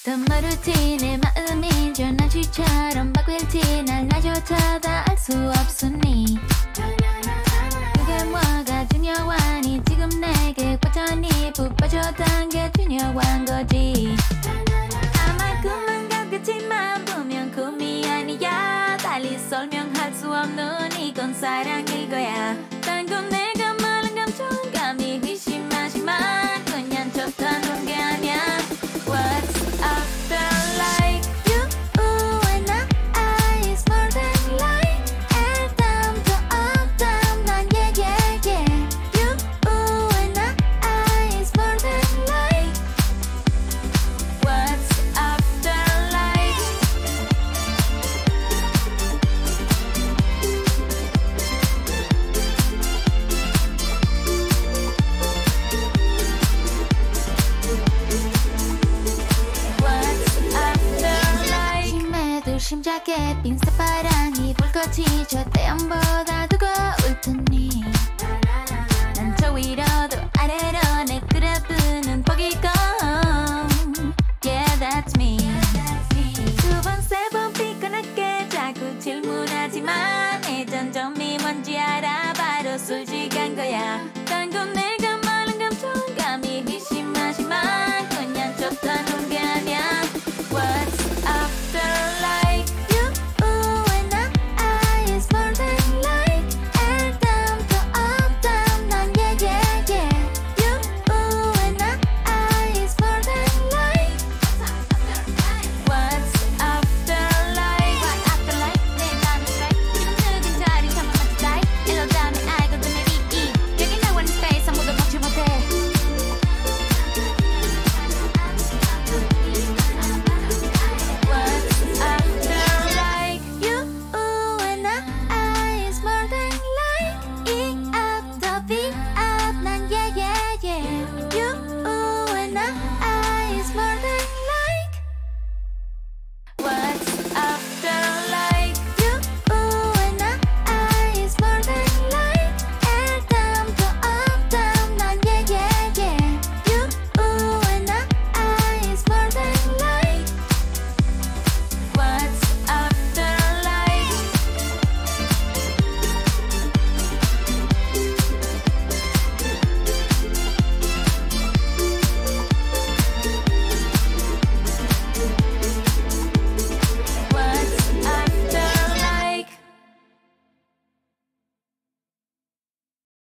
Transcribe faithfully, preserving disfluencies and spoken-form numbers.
더 모르지 내 마음이 전화지처럼 바뀔지 날 나조차다 알 수 없으니 그게 뭐가 중요하니 지금 내게 완전히 푹빠져 당겨 중요한 거지 아마 꿈은 같겠지만 보면 꿈이 아니야 달리 설명할 수 없는 이건 사랑일 거야 딴 건 내가 말한 감정 감이 의심하지만 그냥 좋다는 게 아니야 What's up there like you and I is more than like and down to up down 난 yeah yeah yeah You and I is more than like What's up there like 심장에 빈 새바람이 불꽃이 저 태양보다 뜨거울 테니 난 저 위로도 아래로 내 그래프는 포기고 Yeah that's me 두 번 세 번 피곤하게 자꾸 질문하지만 내 장점이 뭔지 알아